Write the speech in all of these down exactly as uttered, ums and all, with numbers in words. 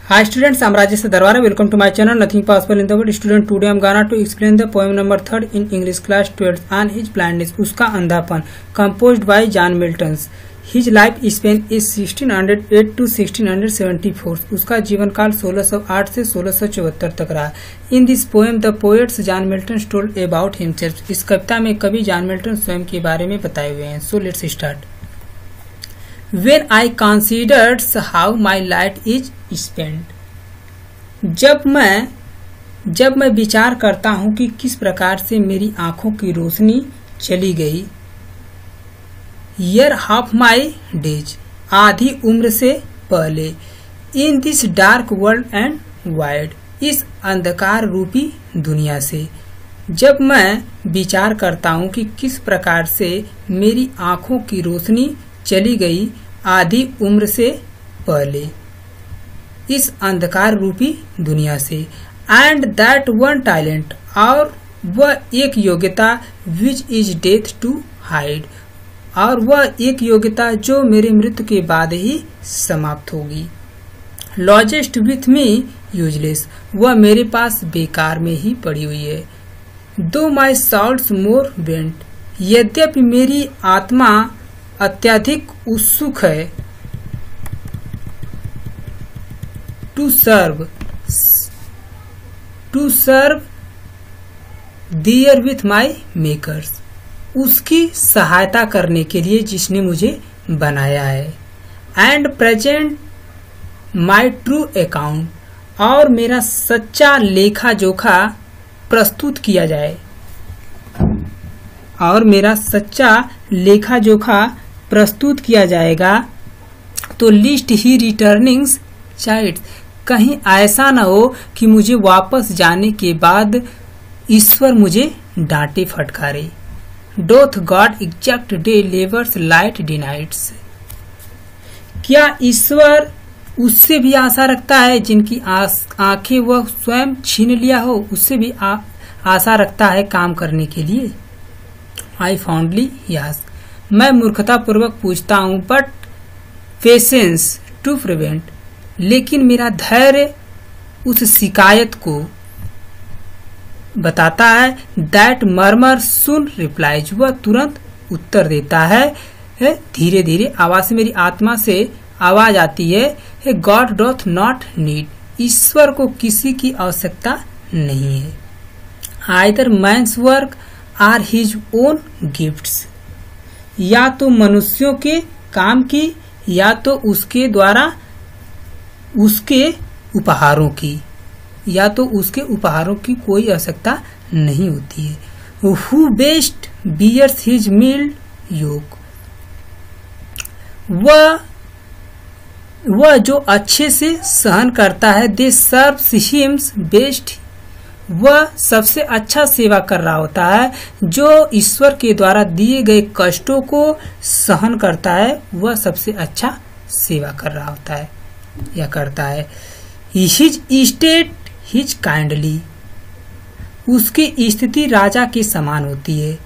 Hi students, I am Rajesh dharwara. Welcome to my channel. Nothing possible in the world. Student, today I am gonna to explain the poem number third in English class twelfth on his blindness. उसका अंधापन, composed by John Milton. His life span is sixteen oh eight to sixteen seventy-four. उसका जीवन काल सोलह सौ आठ से सोलह सौ चौहत्तर तक रहा. In this poem, the poet John Milton told about himself. इस कविता में कवि जॉन मिल्टन स्वयं के बारे में बताए हुए हैं. So let's start. When I considered how my light is spent, जब मैं जब मैं विचार करता हूँ कि किस प्रकार से मेरी आंखों की रोशनी चली गई. Year half my days, आधी उम्र से पहले. In this dark world and wide, इस अंधकार रूपी दुनिया से. जब मैं विचार करता हूँ कि किस प्रकार से मेरी आंखों की रोशनी चली गई आधी उम्र से पहले इस अंधकार रूपी दुनिया से. एंड दैट वन टैलेंट, और वह एक योग्यता which is death to hide, और वह एक योग्यता जो मेरे मृत्यु के बाद ही समाप्त होगी. लॉजेस्ट विथ मी यूजलेस, वह मेरे पास बेकार में ही पड़ी हुई है. दो माई साउल्स मोर बेंट, यद्यपि मेरी आत्मा अत्यधिक उत्सुक है. To serve to serve therewith my makers, उसकी सहायता करने के लिए जिसने मुझे बनाया है. And present my true account, और मेरा सच्चा लेखा जोखा प्रस्तुत किया जाए और मेरा सच्चा लेखा जोखा प्रस्तुत किया जाएगा. तो लिस्ट ही रिटर्निंग चाइल्ड, कहीं ऐसा न हो कि मुझे वापस जाने के बाद ईश्वर मुझे डांटे फटकारे. Doth God exact day labours light denied, क्या ईश्वर उससे भी आशा रखता है जिनकी आंखें वह स्वयं छीन लिया हो, उससे भी आ, आशा रखता है काम करने के लिए. आई फाउंडली यस, मैं मूर्खता पूर्वक पूछता हूँ. बट पेशेंस टू प्रिवेंट, लेकिन मेरा धैर्य उस शिकायत को बताता है. दैट मर्मर सुन रिप्लाइज, वह तुरंत उत्तर देता है. धीरे धीरे आवाज से मेरी आत्मा से आवाज आती है. गॉड डोथ नॉट नीड, ईश्वर को किसी की आवश्यकता नहीं है. Either man's work or his own gifts, या तो मनुष्यों के काम की या तो उसके द्वारा उसके उपहारों की या तो उसके उपहारों की कोई आवश्यकता नहीं होती है. Who best bears his mild yoke, वह वह जो अच्छे से सहन करता है. दे सर्व्स हिम्स बेस्ट, वह सबसे अच्छा सेवा कर रहा होता है. जो ईश्वर के द्वारा दिए गए कष्टों को सहन करता है वह सबसे अच्छा सेवा कर रहा होता है या करता है. हिज स्टेट हिज काइंडली, उसकी स्थिति राजा के समान होती है.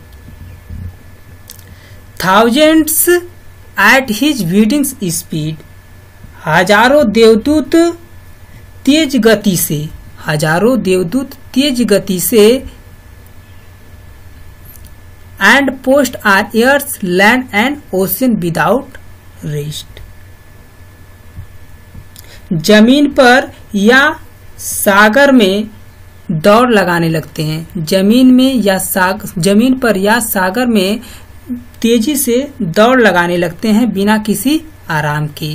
Thousands at his bidding speed, हजारों देवदूत तेज गति से हजारों देवदूत तेज गति से. And post o'er land and ocean without rest, जमीन पर या सागर में दौड़ लगाने लगते हैं. जमीन में या सागर जमीन पर या सागर में तेजी से दौड़ लगाने लगते हैं बिना किसी आराम के.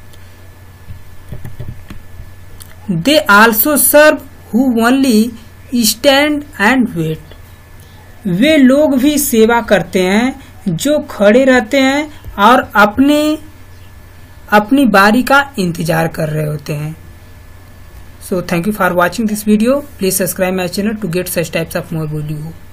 They also serve who only stand and wait, वे लोग भी सेवा करते हैं जो खड़े रहते हैं और अपने अपनी बारी का इंतजार कर रहे होते हैं. So thank you for watching this video. Please subscribe my channel to get such types of more video.